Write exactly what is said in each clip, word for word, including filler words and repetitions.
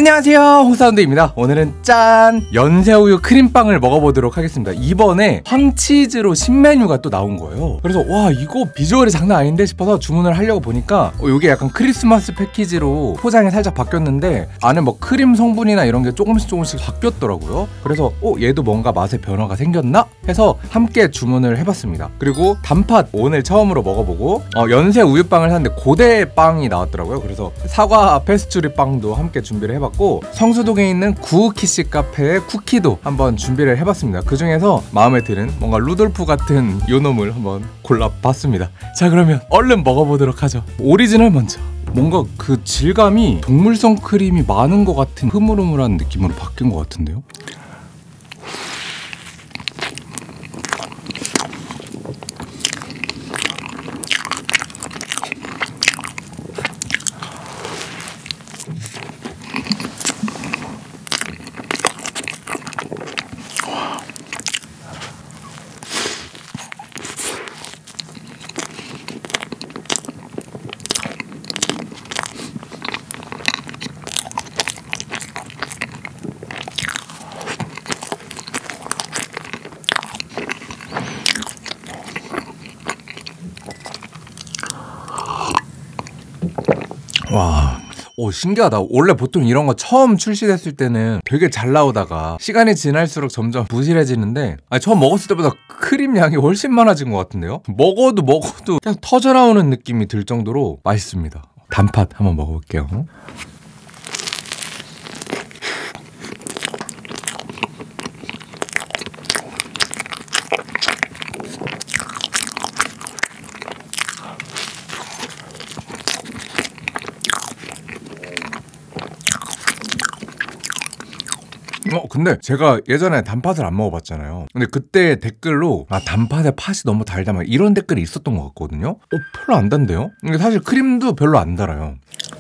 안녕하세요, 홍사운드입니다. 오늘은 짠! 연새우유 크림빵을 먹어보도록 하겠습니다. 이번에 황치즈로 신메뉴가 또 나온 거예요. 그래서 와, 이거 비주얼이 장난 아닌데 싶어서 주문을 하려고 보니까 어, 이게 약간 크리스마스 패키지로 포장이 살짝 바뀌었는데 안에 뭐 크림 성분이나 이런 게 조금씩 조금씩 바뀌었더라고요. 그래서 어, 얘도 뭔가 맛에 변화가 생겼나? 해서 함께 주문을 해봤습니다. 그리고 단팥 오늘 처음으로 먹어보고 어, 연새우유빵을 샀는데 고대빵이 나왔더라고요. 그래서 사과 페스츄리 빵도 함께 준비를 해봤고 성수동에 있는 구우키시 카페의 쿠키도 한번 준비를 해봤습니다. 그 중에서 마음에 드는 뭔가 루돌프 같은 요놈을 한번 골라봤습니다. 자, 그러면 얼른 먹어보도록 하죠. 오리지널 먼저. 뭔가 그 질감이 동물성 크림이 많은 것 같은 흐물흐물한 느낌으로 바뀐 것 같은데요? 와, 오, 신기하다. 원래 보통 이런 거 처음 출시됐을 때는 되게 잘 나오다가 시간이 지날수록 점점 부실해지는데, 아니, 처음 먹었을 때보다 크림 양이 훨씬 많아진 것 같은데요? 먹어도 먹어도 그냥 터져나오는 느낌이 들 정도로 맛있습니다. 단팥 한번 먹어볼게요. 어, 근데 제가 예전에 단팥을 안 먹어봤잖아요. 근데 그때 댓글로 아, 단팥에 팥이 너무 달다 막 이런 댓글이 있었던 것 같거든요. 어, 별로 안 단데요? 근데 사실 크림도 별로 안 달아요.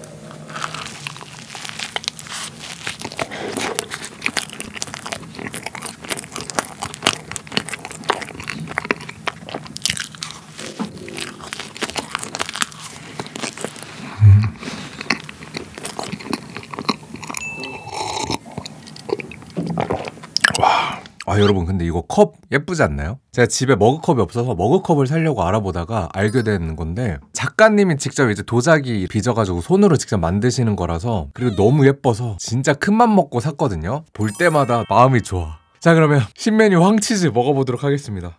아, 여러분, 근데 이거 컵 예쁘지 않나요? 제가 집에 머그컵이 없어서 머그컵을 사려고 알아보다가 알게 된 건데, 작가님이 직접 이제 도자기 빚어가지고 손으로 직접 만드시는 거라서, 그리고 너무 예뻐서 진짜 큰맘 먹고 샀거든요. 볼 때마다 마음이 좋아. 자, 그러면 신메뉴 황치즈 먹어보도록 하겠습니다.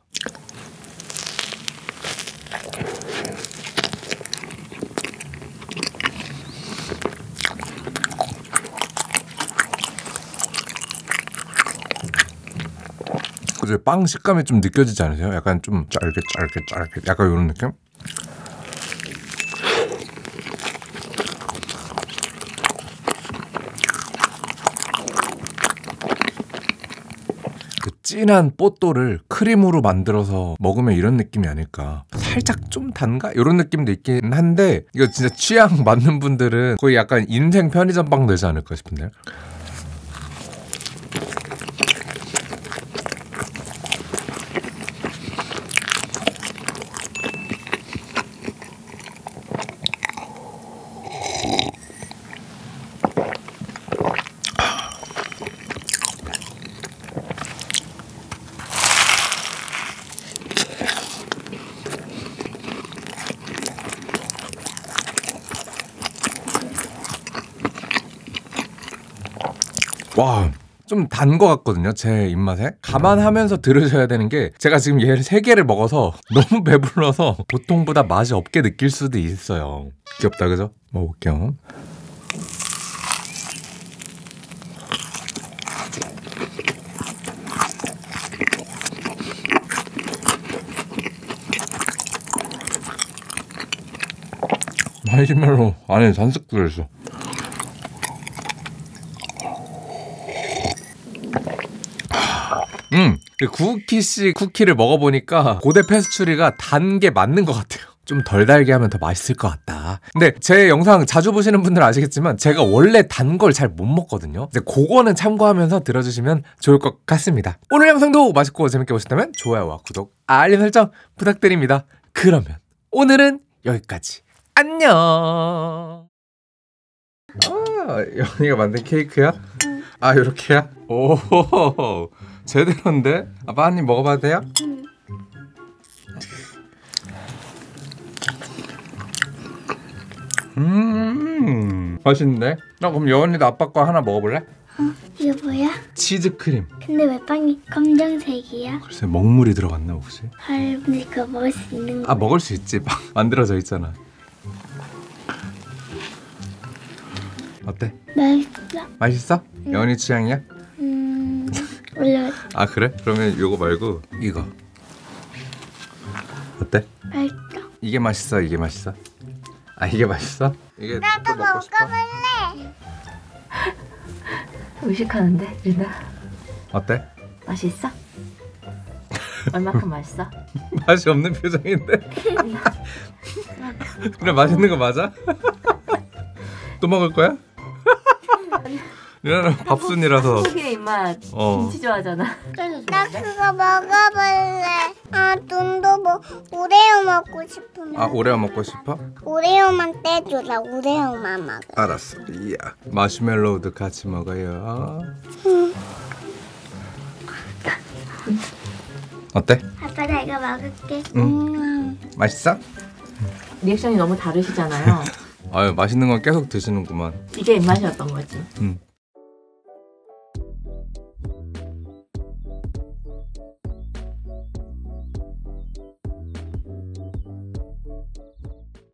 그죠? 빵 식감이 좀 느껴지지 않으세요? 약간 좀 짧게 짧게 짧게 약간 이런 느낌? 그 진한 뽀또를 크림으로 만들어서 먹으면 이런 느낌이 아닐까. 살짝 좀 단가? 이런 느낌도 있긴 한데, 이거 진짜 취향 맞는 분들은 거의 약간 인생 편의점 빵 되지 않을까 싶은데요? 와, 좀 단 거 같거든요, 제 입맛에. 감안하면서 들으셔야 되는 게, 제가 지금 얘를 세 개를 먹어서 너무 배불러서 보통보다 맛이 없게 느낄 수도 있어요. 귀엽다, 그죠? 먹어볼게요. 마시멜로 안에 잔뜩 들어있어. 음, 구우키시 쿠키를 먹어보니까 고대 페스츄리가 단 게 맞는 것 같아요. 좀 덜 달게 하면 더 맛있을 것 같다. 근데 제 영상 자주 보시는 분들은 아시겠지만 제가 원래 단 걸 잘 못 먹거든요. 근데 그거는 참고하면서 들어주시면 좋을 것 같습니다. 오늘 영상도 맛있고 재밌게 보셨다면 좋아요와 구독, 알림 설정 부탁드립니다. 그러면 오늘은 여기까지. 안녕. 아. 연이가 만든 케이크야? 응. 아 요렇게야? 오 제대로인데? 아빠 한 입 먹어봐도 돼요? 응. 음 맛있는데? 나 그럼 여원이도 아빠 거 하나 먹어볼래? 어, 이거 뭐야? 치즈크림. 근데 왜 빵이 검정색이야? 글쎄 먹물이 들어갔나 혹시? 헐, 근데 그거 먹을 수 있는 거. 아 먹을 수 있지. 막 만들어져 있잖아. 어때? 맛있어. 맛있어? 여원이 취향이야? 음, 원래 아 그래? 그러면 요거 말고 이거 어때? 맛있어. 이게 맛있어? 이게 맛있어? 아 이게 맛있어? 이게 나도 또 먹고 싶어? 먹어볼래. 의식하는데 리나 어때? 맛있어? 얼마큼 맛있어? 맛이 없는 표정인데? 그래 맛있는 거 맞아? 또 먹을 거야? 리나는 밥순이라서 소기의 입맛 어. 김치 좋아하잖아. 나 그거 먹어볼래. 아, 돈도 뭐 오레오 먹고 싶으면. 아 오레오 먹고 싶어? 오레오만 떼주라. 오레오만 먹어. 알았어. 이야 마시멜로우도 같이 먹어요. 어때? 아빠 내가 먹을게. 응. 음. 맛있어? 리액션이 너무 다르시잖아요. 아유 맛있는 건 계속 드시는구만. 이게 입맛이었던 거지. 음.